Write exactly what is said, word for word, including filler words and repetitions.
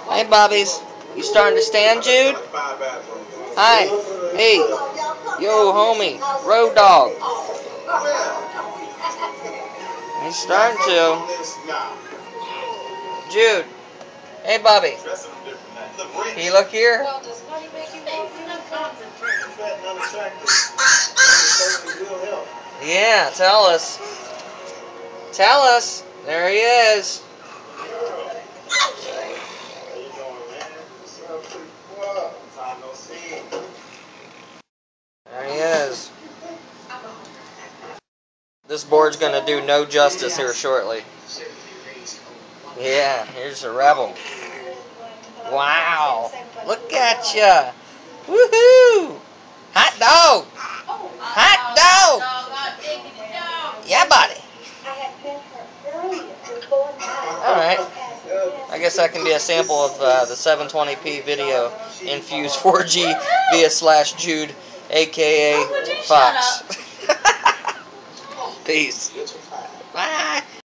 Hey, Bobbies. You starting to stand, Jude? Hi. Hey. Yo, homie. Road dog. He's starting to. Jude. Hey, Bobby. Can you look here? Yeah, tell us. Tell us. There he is. There he is. This board's gonna do no justice here shortly. Yeah, here's a rebel. Wow. Look at ya. Woohoo! Hot dog. Hot dog. Yeah, buddy. Alright. I guess that can be a sample of uh, the seven twenty p video infused four G via slash Jude, aka Fox. Peace. Bye.